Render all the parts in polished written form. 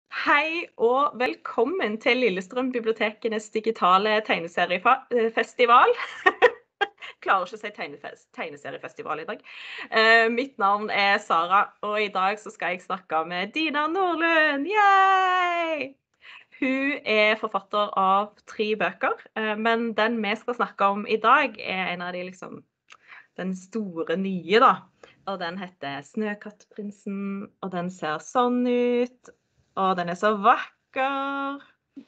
Hei og velkommen til Lillestrøm bibliotekenes digitale tegneseriefestival. Klarer ikke å si tegneseriefestival i dag. Mitt navn er Sara, og i dag så skal jeg snakke med Dina Nordlund. Yay! Hun er forfatter av 3 bøker, men den vi skal snakke om i dag er en av de den store nye da. Og den heter Snøkattprinsen, og den ser sånn ut. Og den er så vakker.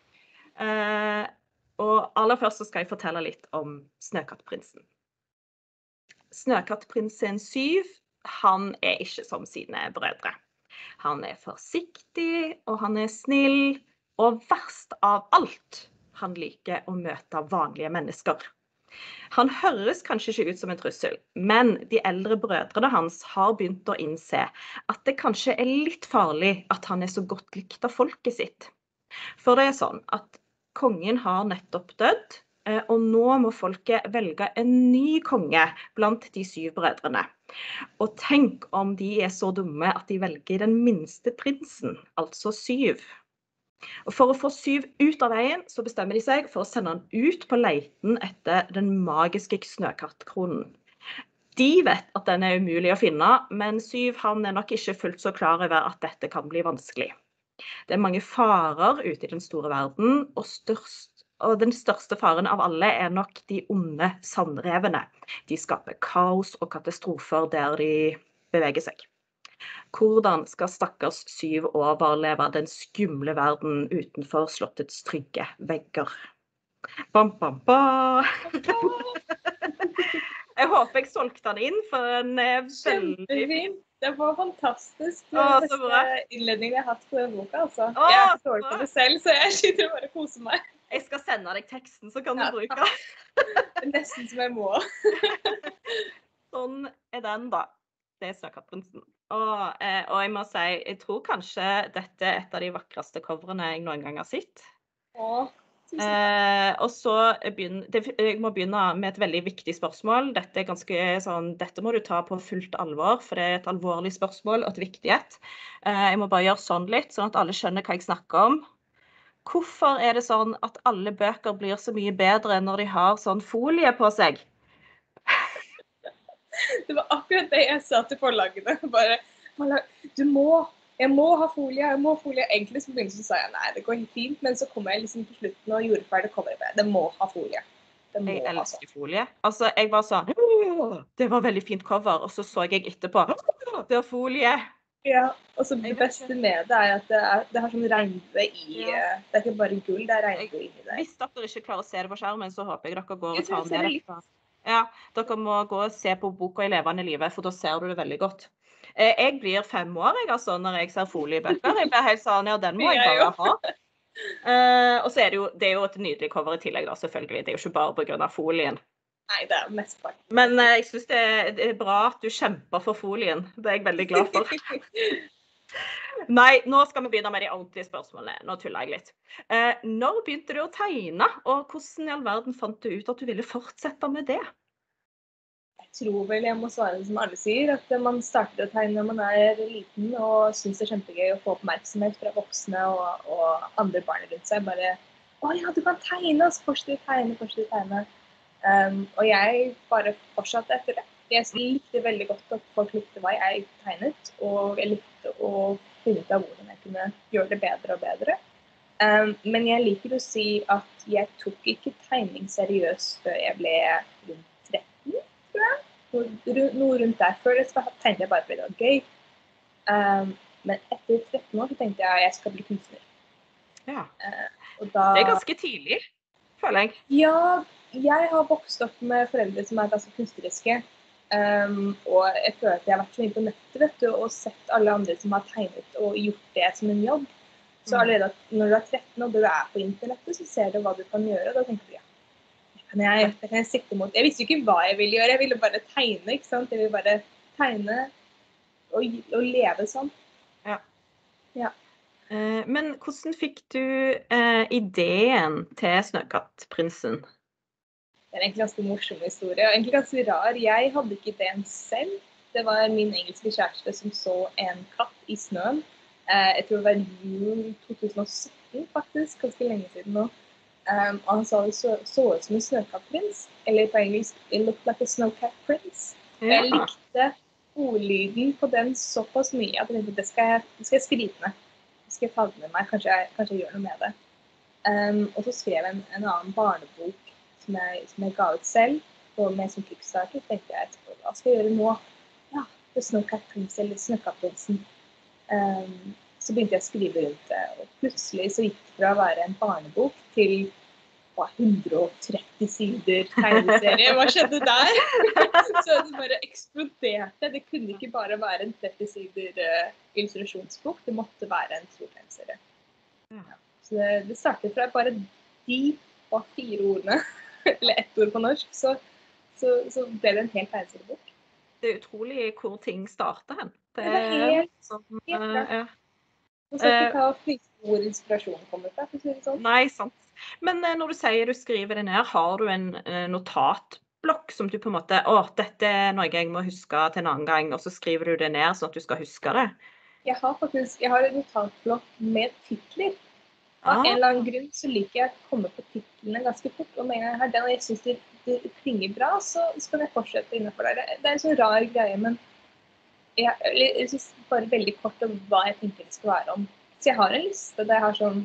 Og aller først så skal jeg fortelle litt om Snøkattprinsen. Snøkattprinsen 7, han er ikke som sine brødre. Han er forsiktig, og han er snill, og verst av alt, han liker å møte vanlige mennesker. Han høres kanskje ikke ut som en trussel, men de eldre brødrene hans har begynt å innse at det kanskje er litt farlig at han er så godt likt av folket sitt. For det er sånn at kongen har nettopp dødd, og nå må folket velge en ny konge blant de 7 brødrene. Og tenk om de er så dumme at de velger den minste prinsen, altså 7. Og for å få 7 ut av veien, så bestemmer de seg for å sende han ut på leiten etter den magiske snøkattkronen. De vet at den er umulig å finne, men 7 han er nok ikke fullt så klar over at dette kan bli vanskelig. Det er mange farer ute i den store verden, og den største faren av alle er nok de onde sandrevene. De skaper kaos og katastrofer der de beveger seg. Hvordan skal stakkars 7 overleve den skumle verden utenfor slottets trygge vegger? Bam, bam, bam! Jeg håper jeg solgte den inn, for den er veldig Kjempefint. Det var fantastisk. Det Å, var så den bra. beste innledningen jeg har hatt på den boka, altså. Å, Jeg er så så dårlig bra. på det selv, så jeg sitter og bare koser meg. Jeg skal sende deg teksten, så kan du Ja, bruke den. Det er nesten som jeg må. Sånn er den da. Det er Snøkattprinsen. Og jeg må si, jeg tror kanskje dette er et av de vakreste coverene jeg noen gang har sett. Å, tusen takk. Og så jeg må begynne med et veldig viktig spørsmål. Dette er ganske sånn, dette må du ta på fullt alvor, for det er et alvorlig spørsmål og et viktig et. Jeg må bare gjøre sånn litt, sånn at alle skjønner hva jeg snakker om. Hvorfor er det sånn at alle bøker blir så mye bedre når de har sånn folie på seg? Det var akkurat det jeg sa til forlagene. Bare, jeg må ha folie, jeg må ha folie. Egentlig så begynnelsen sa jeg, nei, det går helt fint, men så kom jeg liksom på slutten og gjorde ferdig coveret. Det må ha folie. Det må Jeg ha sånn. elsker folie. Altså, jeg var sånn, det var veldig fint cover, og så jeg etterpå, det er folie. Ja, og så det beste med det er at det har sånn regnbue i, Ja. det er ikke bare gull, det er regnbue inni det. Hvis dere ikke klarer å se det på skjermen, så håper jeg dere går Jeg og tror tar jeg ser med det det. Ja, dere må gå og se på boka i levende livet, for da ser du det veldig godt. Jeg blir 5 år, jeg, altså, når jeg ser foliebøker. Jeg blir helt sånn, ja, den må jeg bare ha. Og så er det er jo et nydelig cover i tillegg, da, selvfølgelig. Det er jo ikke bare på grunn av folien. Nei, det er mest part. Men jeg synes det er bra at du kjemper for folien. Det er jeg veldig glad for. Nei, nå skal vi begynne med de ordentlige spørsmålene. Nå tuller jeg litt. Når begynte du å tegne, og hvordan i all verden fant du ut at du ville fortsette med det? Jeg tror vel jeg må svare som alle sier, at man starter å tegne når man er liten og synes det er kjempegøy å få oppmerksomhet fra voksne og andre barn rundt seg. Bare, å ja, du kan tegne, og så fortsetter å tegne. Og jeg bare fortsatte etter det. Jeg likte veldig godt at folk likte hva jeg tegnet, og jeg likte å finne ut av hvordan jeg kunne gjøre det bedre og bedre. Men jeg liker å si at jeg tok ikke tegning seriøst før jeg ble rundt 13, tror jeg. Noe rundt der. Før det tenkte jeg bare fordi det var gøy. Men etter 13 år så tenkte jeg skal bli kunstner. Ja. Og da... Det er ganske tidlig, føler jeg. Ja, jeg har vokst opp med foreldre som er ganske kunstneriske. Og jeg føler at jeg har vært så mye på nettet, vet du, og sett alle andre som har tegnet og gjort det som en jobb. Så allerede når du er 13 og du er på internettet, så ser du hva du kan gjøre, og da tenker du, ja, det kan jeg sikte mot. Jeg visste jo ikke hva jeg ville gjøre, jeg ville bare tegne, ikke sant? Jeg ville bare tegne og leve sånn. Ja. Ja. Men hvordan fikk du ideen til Snøkattprinsen? Det er egentlig ganske morsom historie, og egentlig ganske rar. Jeg hadde ikke ideen selv. Det var min engelske kjæreste som så en katt i snøen, Jeg tror det var jul 2017 faktisk, ganske lenge siden nå. Og han sa det så ut som en snøkattprins, eller på engelsk, it looked like a snowcat prince. Og jeg likte ordlyden på den såpass mye at jeg tenkte, det skal jeg skrive ned. Det skal jeg ta det med meg, kanskje jeg gjør noe med det. Og så skrev jeg en annen barnebok som jeg ga ut selv, med som Kickstarter, tenkte jeg etterpå, hva skal jeg gjøre nå? Ja, The Snowcat Prince, eller Snøkattprinsen. Så begynte jeg å skrive rundt det, og plutselig så gikk det fra å være en barnebok til 130 sider tegneserie. Hva skjedde der? Så det bare eksploderte. Det kunne ikke bare være en 30 sider illustrasjonsbok, det måtte være en stor tegneserie. Ja. Så det startet fra bare de og 4 ordene, eller 1 ord på norsk, så ble det en helt tegneseriebok. Det utrolig hvor ting starter hen. Det var helt bra. Nå skal ikke ta fryse hvor inspirasjonen kommer fra, for å si det sånn. Nei, sant. Men når du sier du skriver det ned, har du en notatblokk som du på en måte, dette er noe jeg må huske til en annen gang, og så skriver du det ned sånn at du skal huske det? Jeg har en notatblokk med titler. Av en eller annen grunn så liker jeg å komme på titlene ganske fort, og med en gang jeg har den, og jeg synes det klinger bra, så kan jeg fortsette innenfor det. Det er en sånn rar greie, men jeg synes bare veldig kort om hva jeg tenker det skal være om. Så jeg har en liste der jeg har sånn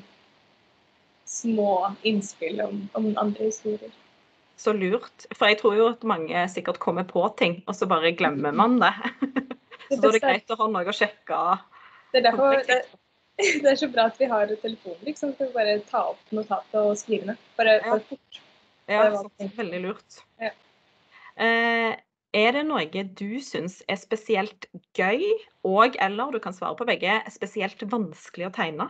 små innspill om andre historier. Så lurt, for jeg tror jo at mange sikkert kommer på ting, og så bare glemmer man det. Så da er det greit å ha noe å sjekke. Det er derfor det er så bra at vi har telefonen, liksom, for å bare ta opp notatet og skrive ned. Bare fort. Ja, veldig lurt. Ja. Er det noe du synes er spesielt gøy, eller du kan svare på begge, spesielt vanskelig å tegne?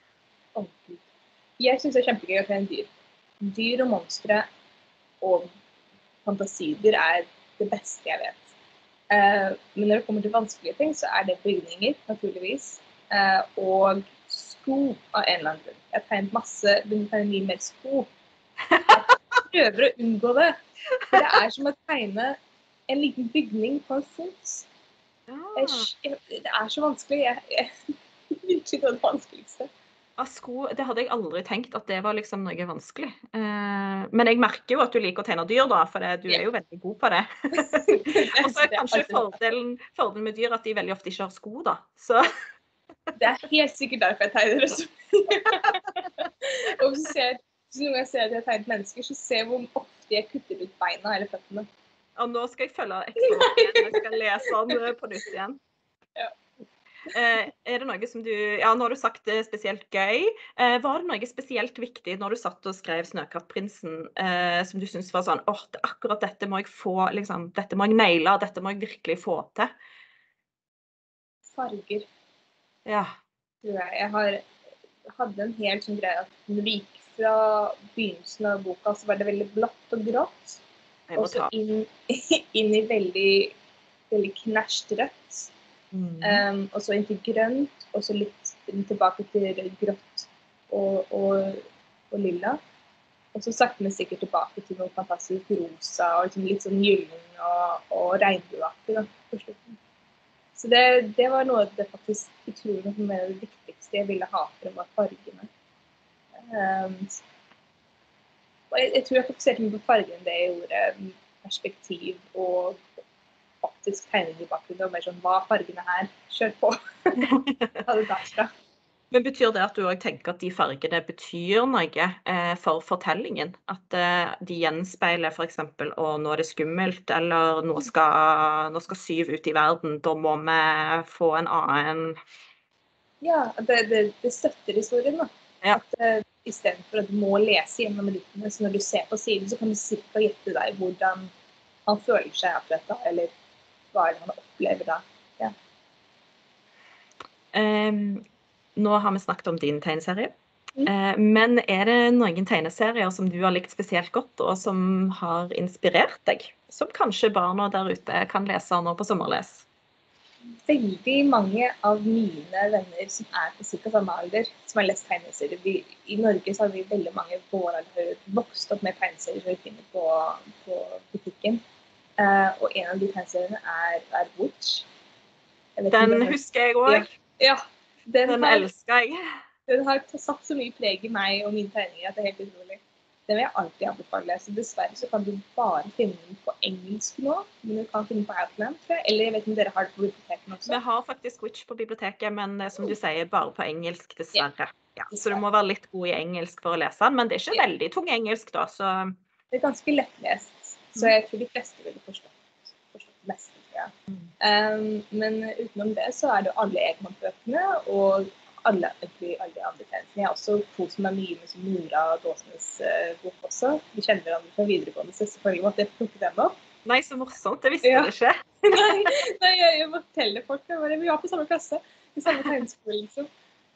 Jeg synes det er kjempegøy å tegne dyr. Dyr og monstre og fantasidyr er det beste jeg vet. Men når det kommer til vanskelige ting, så er det bygninger, naturligvis. Og sko av en eller annen grunn. Jeg har tegnet masse, begynner å tegne mye mer sko. Jeg prøver å unngå det, for det er som å tegne en liten bygning på en fot. Det er så vanskelig. Jeg virkelig det vanskeligste. Sko, det hadde jeg aldri tenkt at det var liksom noe vanskelig. Men jeg merker jo at du liker å tegne dyr da, for du er jo veldig god på det. Og så er kanskje fordelen med dyr at de veldig ofte ikke har sko da, så... Det er helt sikkert derfor jeg tegner det så mye. Og så når jeg ser at jeg har tegnet mennesker, så ser jeg hvor ofte jeg kutter ut beina eller føttene. Og nå skal jeg følge ekstra igjen, jeg skal lese den på nytt igjen. Ja. Er det noe som nå har du sagt det spesielt gøy. Var det noe spesielt viktig når du satt og skrev Snøkattprinsen, som du synes var sånn, akkurat dette må jeg få, liksom, dette må jeg naile, dette må jeg virkelig få til? Farger. Ja. Jeg hadde en helt sånn greie at når det gikk fra begynnelsen av boka, så var det veldig blått og grått. Og så inn i veldig, veldig knæsjt rødt. Og så inn til grønt, og så litt tilbake til grått og lilla. Og så sakte men sikkert tilbake til noe fantastisk rosa, og liksom litt sånn gyllen og regnbueaktig da, på slutten. Så det var noe av det faktisk utrolig noe med det viktigste jeg ville ha for å være fargene. Og jeg tror jeg fokuserte meg på fargen det jeg gjorde, perspektiv og optisk tegning i bakgrunnen, og mer sånn, hva fargene her? Kjør på! Ha det derfra. Men betyr det at du også tenker at de fargene betyr noe for fortellingen? At de gjenspeiler for eksempel, nå er det skummelt, eller nå skal Syv ut i verden, da må vi få en annen... Ja, det støtter historien da. Ja. At i stedet for at du må lese gjennom minuttene, så når du ser på siden, så kan du cirka gjette deg hvordan han føler seg akkurat da, eller hva han opplever da. Ja. Nå har vi snakket om din tegneserie, men er det noen tegneserier som du har likt spesielt godt, og som har inspirert deg, som kanskje barna der ute kan lese nå på sommerles? Veldig mange av mine venner som er på cirka samme alder, som har lest tegneserier. I Norge så har vi veldig mange på vår alder vokst opp med tegneserier som vi finner på butikken. Og en av de tegneseriene er Witch. Den husker jeg også. Ja. Den Den har, elsker jeg. den har satt så mye preg i meg og mine tegninger at det er helt utrolig. Den vil jeg alltid anbefale. Så dessverre så kan du bare finne den på engelsk nå, men du kan finne den på Outland, tror jeg. Eller jeg vet ikke om dere har det på biblioteken også. Vi har faktisk Witch på biblioteket, men som du sier, bare på engelsk, dessverre. Ja, så du dessverre. må være litt god i engelsk for å lese den, men det er ikke veldig tung engelsk da, så... Det er ganske lettlest, så jeg tror de fleste vil forstå det meste, tror jeg. Men utenom det så er det alle Egmont-bøkene, og alle andre tegneserier. Jeg har også kost meg mye med som Nora Dåsnes bok også. Vi kjenner hverandre fra videregående, så selvfølgelig måtte jeg plukke dem opp. Nei, så morsomt, det visste du ikke. nei, jeg må fortelle folk. Vi var på samme klasse, i samme tegneskole, liksom.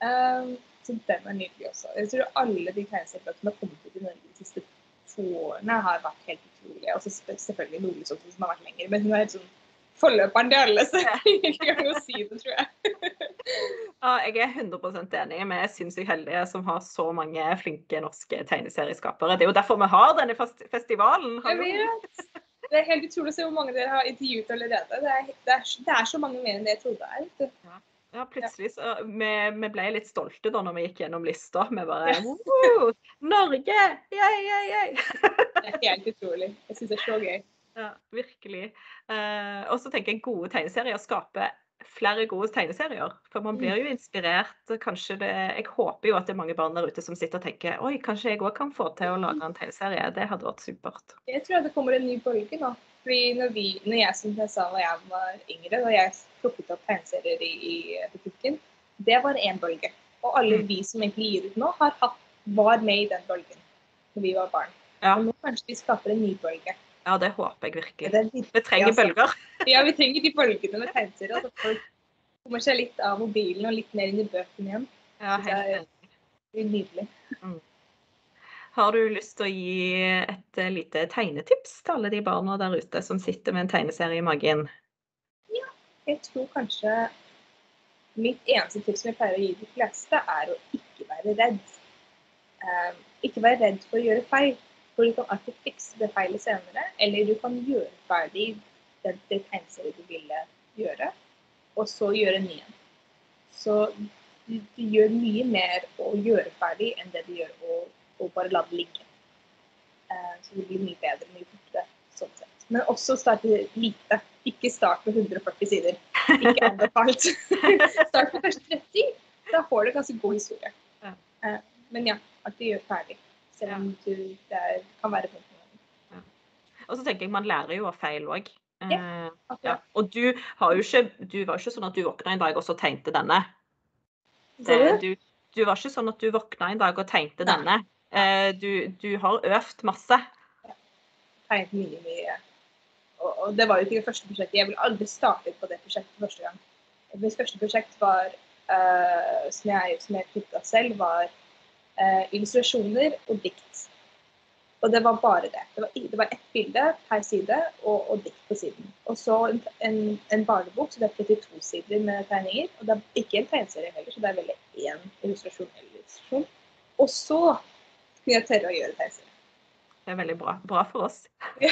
Så den er nydelig også. Jeg tror alle de tegneseriebøkene som har kommet ut i Norge de siste 2 årene har vært helt utrolige. Og så selvfølgelig Nordlys også, som har vært lenger, men hun er helt sånn forløperen til alle, så jeg ikke kan jo si det, tror jeg. Ja, jeg er 100% enig. Vi er sinnssykt heldige som har så mange flinke norske tegneserieskapere. Det er jo derfor vi har denne festivalen. Jeg vet. Det er helt utrolig å se hvor mange dere har intervjuet allerede. Det er så mange mer enn det jeg trodde det er. Ja, plutselig så vi ble litt stolte da når vi gikk gjennom lista. Vi bare, wow, Norge! Yay! Det er helt utrolig. Jeg synes det er så gøy. Ja, virkelig. Og så tenker jeg gode tegneserier skaper flere gode tegneserier. For man blir jo inspirert. Kanskje jeg håper jo at det er mange barn der ute som sitter og tenker, oi, kanskje jeg også kan få til å lage en tegneserie. Det hadde vært supert. Jeg tror at det kommer en ny bølge nå. Fordi når jeg, som jeg sa, når jeg var yngre, og jeg plukket opp tegneserier i butikken, det var en bølge. Og alle vi som egentlig gir ut nå, var med i den bølgen når vi var barn. Ja. Og nå kanskje vi skaper en ny bølge. Ja, det håper jeg virkelig. Vi trenger bølger. Ja, vi trenger de bølgene med tegneserier. Altså folk kommer seg litt av mobilen og litt mer inn i bøkene igjen. Ja, helt enig. Det er nydelig. Har du lyst til å gi et lite tegnetips til alle de barna der ute som sitter med en tegneserie i magen? Ja, jeg tror kanskje mitt eneste tips som jeg pleier å gi de fleste er å ikke være redd. Ikke være redd for å gjøre feil. For du kan alltid fikse det feilet senere, eller du kan gjøre ferdig det tegneserie du ville gjøre, og så gjøre en ny en. Så du gjør mye mer å gjøre ferdig enn det du gjør å bare la det ligge. Så det blir mye bedre, mye fortere, sånn sett. Men også starte lite. Ikke start med 140 sider. Ikke anbefalt. Start med først 30, da får du ganske god historie. Men ja, alltid gjør ferdig. Selv om det kan være vondt. Ja. Og så tenker jeg man lærer jo av feil også. Ja. Og du var jo ikke sånn at du våkna en dag og så tegnte denne. Du var ikke sånn at du våkna en dag og tegnte denne. Du har øvd masse. Tegnet mye. Og det var jo ikke det første prosjektet. Jeg ville aldri startet på det prosjektet første gang. Mitt første prosjekt var, som jeg knyttet selv, var illustrasjoner og dikt. Og det var bare det. Det var ett bilde per side og dikt på siden. Og så en barnebok, så det er 32 sider med tegninger. Og det er ikke en tegneserie heller, så det er veldig en illustrasjon eller illustrasjon. Og så kunne jeg tørre å gjøre tegneserie. Det er veldig bra. Bra for oss.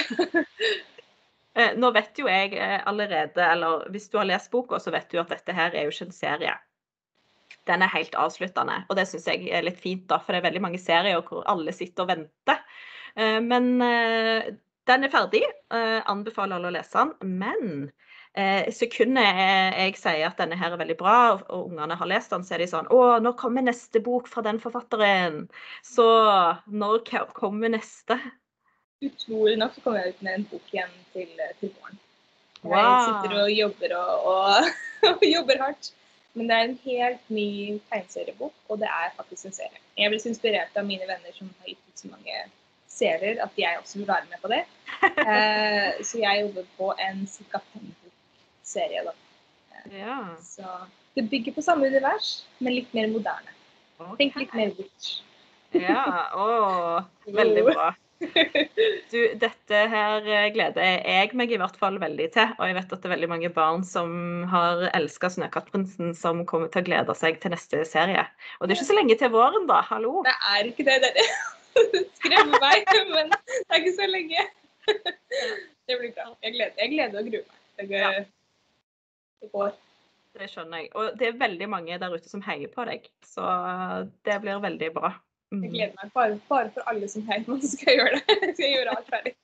Nå vet jo jeg allerede, eller hvis du har lest boka, så vet du at dette her er jo ikke en serie. Den er helt avsluttende, og det synes jeg er litt fint da, for det er veldig mange serier hvor alle sitter og venter. Men den er ferdig, anbefaler alle å lese den, men sekundet jeg sier at denne her er veldig bra, og ungene har lest den, så er de sånn, nå kommer neste bok fra den forfatteren. Så når kommer neste? Utrolig nok så kommer jeg ut med en bok igjen til våren. Jeg sitter og jobber og jobber hardt. Men det er en helt ny tegneseriebok, og det er faktisk en serie. Jeg ble så inspirert av mine venner som har gitt ut så mange serier, at jeg også vil være med på det. Så jeg jobber på en ca. 5-bok-serie da. Så det bygger på samme univers, men litt mer moderne. Tenk litt mer Witch. Ja, veldig bra. Du, dette her gleder jeg meg i hvert fall veldig til, og jeg vet at det er veldig mange barn som har elsket Snøkattprinsen som kommer til å glede seg til neste serie. Og det er ikke så lenge til våren da, hallo? Det er ikke det, det skremmer meg, men det er ikke så lenge. Det blir bra. Jeg gleder og gruer meg. Det går. Det skjønner jeg. Og det veldig mange der ute som heier på deg, så det blir veldig bra. Jeg gleder meg bare for alle som heier på meg, så skal jeg gjøre det. Jeg skal gjøre alt ferdig.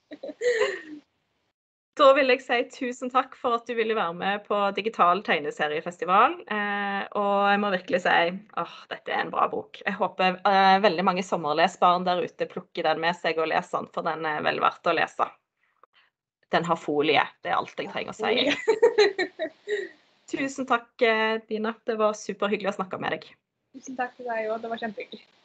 Da vil jeg si tusen takk for at du ville være med på Digital tegneseriefestival. Og jeg må virkelig si, dette er en bra bok. Jeg håper veldig mange sommerlesbarn der ute plukker den med seg og leser den, for den er vel verdt å lese. Den har folie, det er alt jeg trenger å si. Tusen takk, Dina. Det var superhyggelig å snakke med deg. Tusen takk til deg også, det var kjempehyggelig.